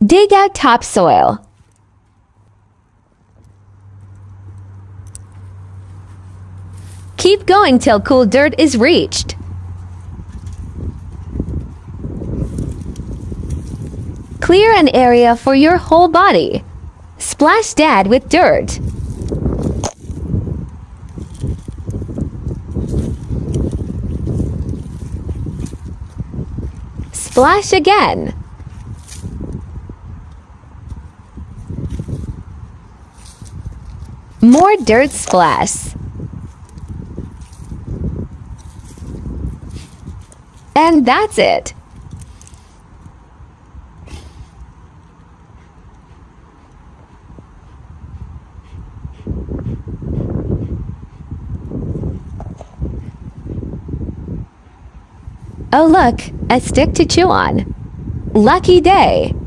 Dig out topsoil. Keep going till cool dirt is reached. Clear an area for your whole body. Splash Dad with dirt. Splash again. More dirt splash. And that's it. Oh look, a stick to chew on. Lucky day!